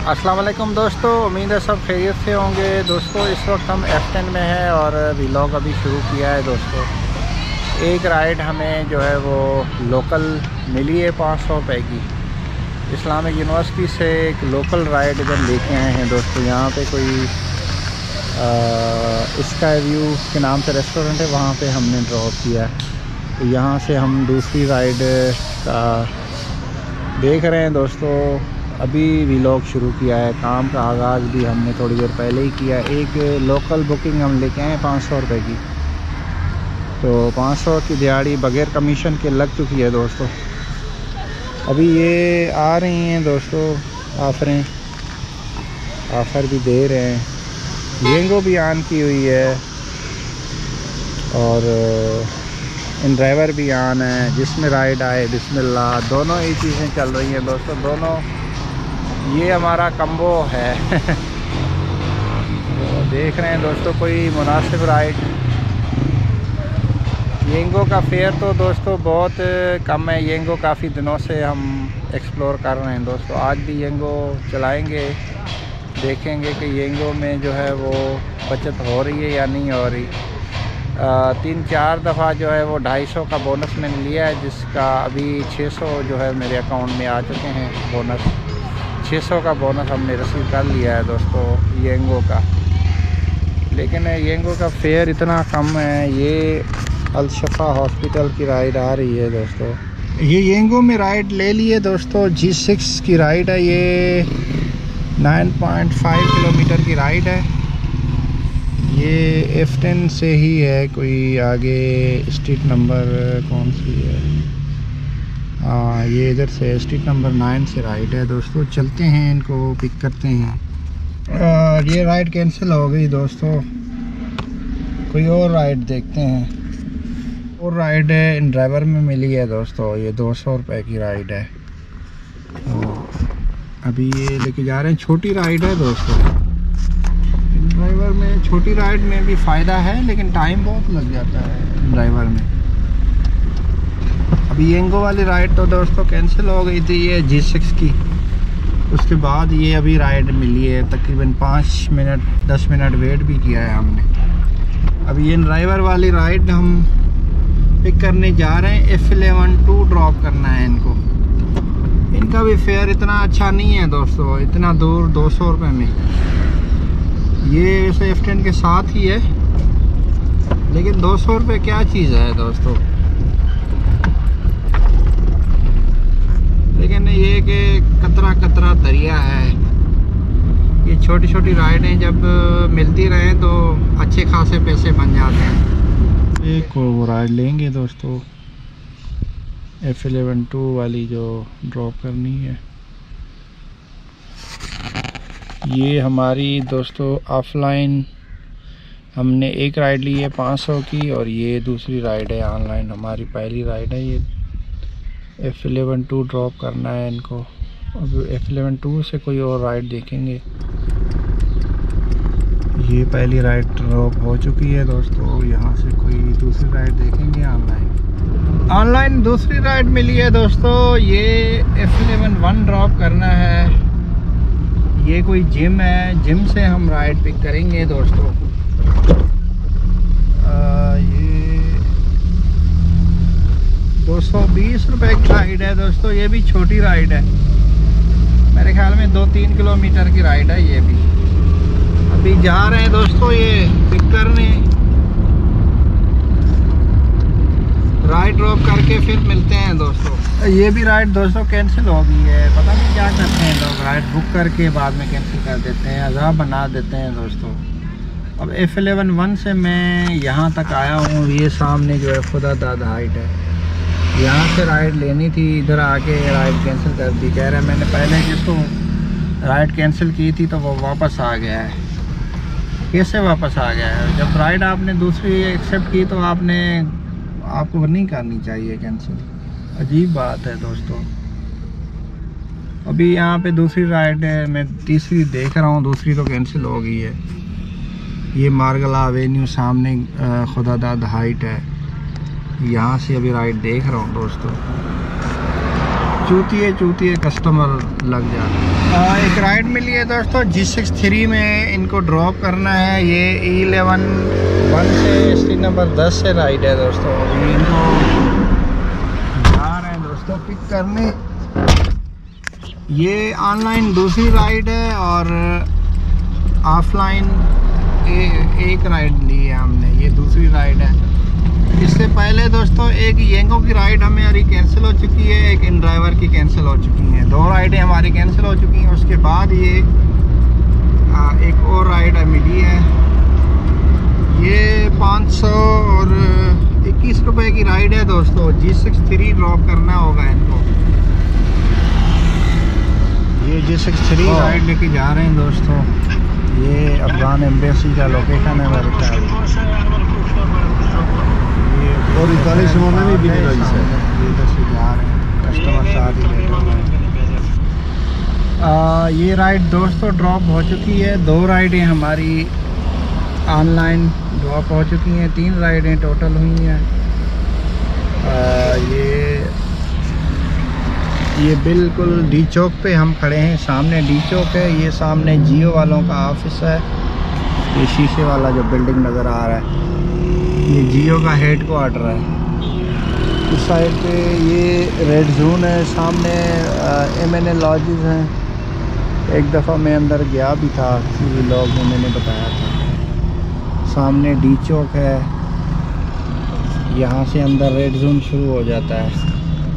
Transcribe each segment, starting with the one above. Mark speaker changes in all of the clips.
Speaker 1: अस्सलाम वालेकुम दोस्तों, उम्मीद है सब खैरियत से होंगे। दोस्तों इस वक्त हम F10 में हैं और व्लॉग अभी शुरू किया है। दोस्तों एक राइड हमें जो है वो लोकल मिली है 500 रुपये की। इस्लामिक यूनिवर्सिटी से एक लोकल राइड इधर लेके आए हैं। दोस्तों यहाँ पे कोई स्काई व्यू के नाम से रेस्टोरेंट है, वहाँ पे हमने ड्रॉप किया है। तो यहाँ से हम दूसरी राइड का देख रहे हैं। दोस्तों अभी व्लॉग शुरू किया है, काम का आगाज़ भी हमने थोड़ी देर पहले ही किया। एक लोकल बुकिंग हम लेके आए 500 रुपये की, तो 500 की दिहाड़ी बग़ैर कमीशन के लग चुकी है। दोस्तों अभी ये आ रही हैं दोस्तों, ऑफ़र भी दे रहे हैं। येंगो भी ऑन की हुई है और इंड्राइवर भी ऑन है। जिसमें राइड आए बिस्मिल्लाह, दोनों ही चीज़ें चल रही हैं। दोस्तों दोनों ये हमारा कम्बो है। तो देख रहे हैं दोस्तों कोई मुनासिब राइड। येंगो का फेयर तो दोस्तों बहुत कम है। येंगो काफ़ी दिनों से हम एक्सप्लोर कर रहे हैं। दोस्तों आज भी येंगो चलाएंगे, देखेंगे कि येंगो में जो है वो बचत हो रही है या नहीं हो रही। 3-4 दफ़ा जो है वो 250 का बोनस मैंने लिया है, जिसका अभी 600 जो है मेरे अकाउंट में आ चुके हैं। बोनस 600 का बोनस हमने रिसीव कर लिया है दोस्तों येंगो का। लेकिन येंगो का फेयर इतना कम है। ये अलशफा हॉस्पिटल की राइड आ रही है दोस्तों। ये येंगो में राइड ले लिए दोस्तों। G6 की राइड है, ये 9.5 किलोमीटर की राइड है। ये F10 से ही है। कोई आगे स्ट्रीट नंबर कौन सी है? हाँ ये इधर से स्ट्रीट नंबर 9 से राइड है। दोस्तों चलते हैं, इनको पिक करते हैं। ये राइड कैंसिल हो गई दोस्तों, कोई और राइड देखते हैं। और राइड है इंड्राइवर में मिली है दोस्तों, ये 200 रुपये की राइड है। तो अभी ये लेके जा रहे हैं। छोटी राइड है दोस्तों। इंड्राइवर में छोटी राइड में भी फ़ायदा है, लेकिन टाइम बहुत लग जाता है इंड्राइवर में। अभी येंगो वाली राइड तो दोस्तों कैंसिल हो गई थी, ये G6 की। उसके बाद ये अभी राइड मिली है। तकरीबन 5-10 मिनट वेट भी किया है हमने। अभी ये ड्राइवर वाली राइड हम पिक करने जा रहे हैं। F11 2 ड्रॉप करना है इनको। इनका भी फेयर इतना अच्छा नहीं है दोस्तों, इतना दूर 200 रुपये में। ये वैसे F10 के साथ ही है, लेकिन 200 रुपये क्या चीज़ है दोस्तों। लेकिन ये कि कतरा कतरा दरिया है। ये छोटी छोटी राइडें जब मिलती रहें तो अच्छे खासे पैसे बन जाते हैं। एक और राइड लेंगे दोस्तों, F11 2 वाली जो ड्रॉप करनी है। ये हमारी दोस्तों ऑफलाइन हमने एक राइड ली है 500 की, और ये दूसरी राइड है ऑनलाइन। हमारी पहली राइड है। ये F11 2 ड्रॉप करना है इनको। अब F11 2 से कोई और राइड देखेंगे। ये पहली राइड ड्रॉप हो चुकी है दोस्तों। यहाँ से कोई दूसरी राइड देखेंगे ऑनलाइन दूसरी राइड मिली है दोस्तों। ये F11 1 ड्रॉप करना है। ये कोई जिम है, जिम से हम राइड पिक करेंगे दोस्तों। ये 220 रुपये की राइड है दोस्तों। ये भी छोटी राइड है, मेरे ख्याल में 2-3 किलोमीटर की राइड है ये भी। अभी जा रहे हैं दोस्तों ये पिक करने। राइड ड्रॉप करके फिर मिलते हैं दोस्तों। ये भी राइड दोस्तों कैंसिल हो गई है। पता नहीं क्या करते हैं लोग, राइड बुक करके बाद में कैंसिल कर देते हैं, अज़ाब बना देते हैं दोस्तों। अब F11 1 से मैं यहाँ तक आया हूँ। ये सामने जो है खुदा दाद हाइट है, यहाँ से राइड लेनी थी, इधर आके राइड कैंसिल कर दी। कह रहे हैं मैंने पहले जिसको राइड कैंसिल की थी तो वो वापस आ गया है। कैसे वापस आ गया है? जब राइड आपने दूसरी एक्सेप्ट की तो आपको नहीं करनी चाहिए कैंसिल। अजीब बात है दोस्तों। अभी यहाँ पे दूसरी राइड है, मैं तीसरी देख रहा हूँ, दूसरी तो कैंसिल हो गई है। ये मार्गला एवेन्यू सामने खुदा दाद हाइट है, यहाँ से अभी राइड देख रहा हूँ दोस्तों। चूतिए कस्टमर लग जाते हैं। एक राइड मिली है दोस्तों G63 में, इनको ड्रॉप करना है। ये E11 1 से स्ट्रीट नंबर 10 से राइड है दोस्तों। ये इनको जा रहे हैं दोस्तों पिक करने। ये ऑनलाइन दूसरी राइड है और ऑफलाइन एक राइड ली है हमने, ये दूसरी राइड है। इससे पहले दोस्तों एक येंगो की राइड हमारी कैंसिल हो चुकी है, एक इंड्राइवर की कैंसिल हो चुकी हैं। 2 राइडें हमारी कैंसिल हो चुकी हैं। उसके बाद ये एक और राइड मिली है। ये 500 और 21 रुपए की राइड है दोस्तों। G63 ड्रॉप करना होगा इनको। ये G63 राइड लेके जा रहे हैं दोस्तों। ये अफगान एम्बेसी का लोकेशन है मेरे ख्याल।
Speaker 2: और इताली से भी
Speaker 1: ये इधर से जा रहे हैं, कस्टमर साथ ही बैठे हुए हैं। ये राइड दोस्तों ड्रॉप हो चुकी है। 2 राइडें हमारी ऑनलाइन ड्रॉप हो चुकी हैं। 3 राइडें टोटल हुई हैं। ये बिल्कुल डी चौक पे हम खड़े हैं। सामने डी चौक है, ये सामने जियो वालों का ऑफिस है। ये शीशे वाला जो बिल्डिंग नज़र आ रहा है ये जियो का हेड क्वार्टर है। इस साइड पे ये रेड जोन है। सामने MNA लॉजेस हैं। एक दफ़ा मैं अंदर गया भी था, किसी लोग ने मैंने बताया था। सामने डी चौक है, यहाँ से अंदर रेड जोन शुरू हो जाता है।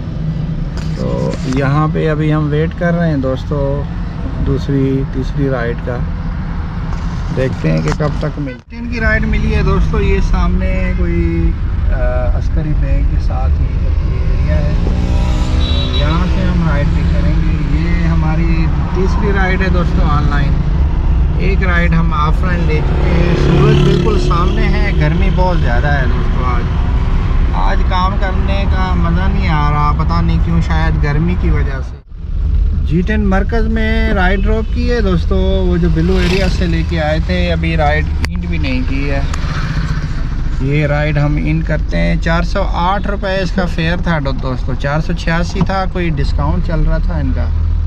Speaker 1: तो यहाँ पे अभी हम वेट कर रहे हैं दोस्तों तीसरी राइड का। देखते हैं कि कब तक मिलती है। इनकी राइड मिली है दोस्तों। ये सामने कोई अस्करी बैग के साथ ही एरिया है, यहाँ से हम राइड भी करेंगे। ये हमारी तीसरी राइड है दोस्तों ऑनलाइन। एक राइड हम ऑफलाइन ले चुके हैं। सूरज बिल्कुल सामने है, गर्मी बहुत ज़्यादा है दोस्तों। आज काम करने का मज़ा नहीं आ रहा, पता नहीं क्यों, शायद गर्मी की वजह से। G10 मरकज़ में राइड ड्रॉप की है दोस्तों। वो जो बिलू एरिया से लेके आए थे, अभी राइड इंड भी नहीं की है। ये राइड हम इन करते हैं। 408 रुपये इसका फेयर था दोस्तों। 486 था, कोई डिस्काउंट चल रहा था इनका।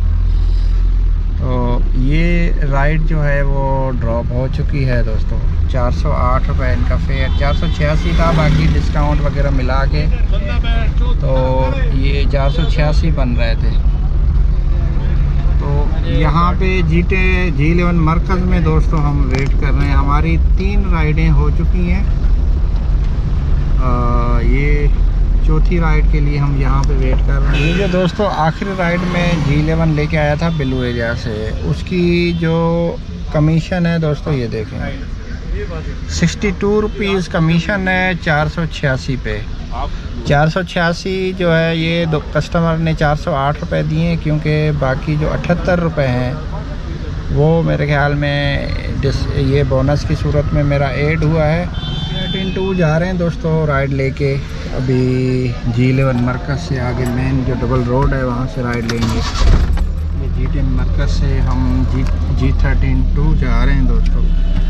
Speaker 1: तो ये राइड जो है वो ड्रॉप हो चुकी है दोस्तों। 408 रुपये इनका फेयर, 486 था, बाकी डिस्काउंट वगैरह मिला के तो ये 486 बन रहे थे। तो यहाँ पे G11 मरकज़ में दोस्तों हम वेट कर रहे हैं। हमारी 3 राइडें हो चुकी हैं। ये चौथी राइड के लिए हम यहाँ पे वेट कर रहे हैं। ये जो दोस्तों आखिरी राइड में G11 लेके आया था बिलू एरिया से, उसकी जो कमीशन है दोस्तों ये देखें, 62 रुपीज़ कमीशन है 486 पे। 486 जो है ये दो कस्टमर ने 408 रुपये दिए हैं, क्योंकि बाकी जो 78 रुपये हैं वो मेरे ख्याल में ये बोनस की सूरत में मेरा ऐड हुआ है। 13-2 जा रहे हैं दोस्तों राइड लेके। अभी G11 मरकज़ से आगे मेन जो डबल रोड है वहाँ से राइड लेंगे। ये G10 मरकज़ से हम G13-2 जा रहे हैं दोस्तों।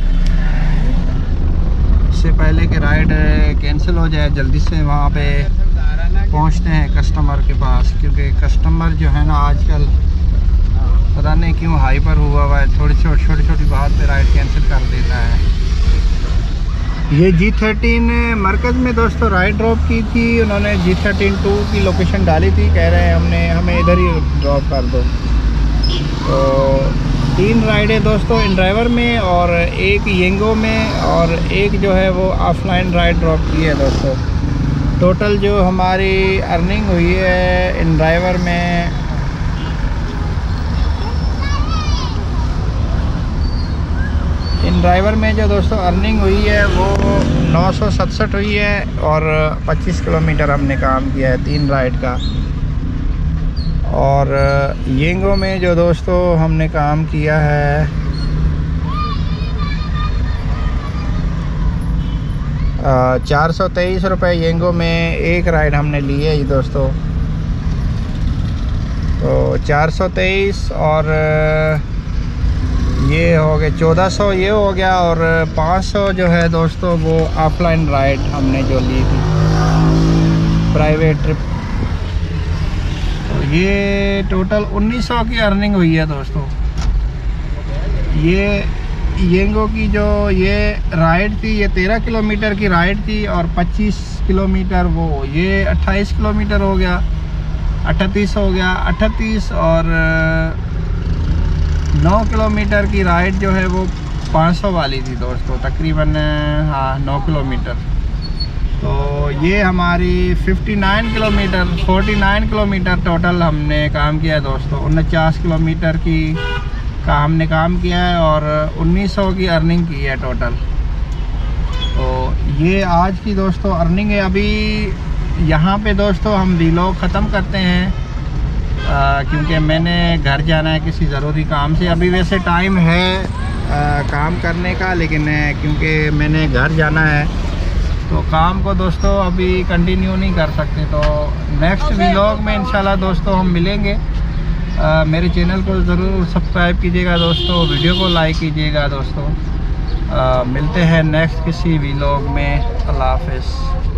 Speaker 1: इससे पहले कि राइड कैंसिल हो जाए, जल्दी से वहाँ पे पहुँचते हैं कस्टमर के पास, क्योंकि कस्टमर जो है ना आजकल पता नहीं क्यों हाइपर हुआ है, थोड़ी छोटी बात पे राइड कैंसिल कर देता है। ये G13 मरकज़ में दोस्तों राइड ड्रॉप की थी उन्होंने। G13-2 की लोकेशन डाली थी, कह रहे हैं हमें इधर ही ड्रॉप कर दो। तो 3 राइडें दोस्तों इंड्राइवर में और एक येंगो में और एक जो है वो ऑफलाइन राइड ड्रॉप की है दोस्तों। टोटल जो हमारी अर्निंग हुई है इंड्राइवर में जो दोस्तों अर्निंग हुई है वो 967 हुई है और 25 किलोमीटर हमने काम किया है 3 राइड का। और येंगो में जो दोस्तों हमने काम किया है 423 रुपये येंगो में एक राइड हमने ली है ये दोस्तों। तो 423 और ये हो गए 1400 ये हो गया, और 500 जो है दोस्तों वो ऑफलाइन राइड हमने जो ली थी प्राइवेट ट्रिप। तो ये टोटल 1900 की अर्निंग हुई है दोस्तों। ये येंगो की जो ये राइड थी, ये 13 किलोमीटर की राइड थी और 25 किलोमीटर वो, ये 28 किलोमीटर हो गया, 38 हो गया, 38 और 9 किलोमीटर की राइड जो है वो 500 वाली थी दोस्तों, तकरीबन हाँ 9 किलोमीटर। तो ये हमारी 49 किलोमीटर टोटल हमने काम किया है दोस्तों। 49 किलोमीटर की का हमने काम किया है और 1900 की अर्निंग की है टोटल। तो ये आज की दोस्तों अर्निंग है। अभी यहाँ पे दोस्तों हम व्लॉग ख़त्म करते हैं क्योंकि मैंने घर जाना है किसी ज़रूरी काम से। अभी वैसे टाइम है काम करने का, लेकिन क्योंकि मैंने घर जाना है तो काम को दोस्तों अभी कंटिन्यू नहीं कर सकते। तो नेक्स्ट व्लॉग में इंशाल्लाह दोस्तों हम मिलेंगे। मेरे चैनल को ज़रूर सब्सक्राइब कीजिएगा दोस्तों, वीडियो को लाइक कीजिएगा दोस्तों। मिलते हैं नेक्स्ट किसी व्लॉग में। अल्लाह हाफ़िज़।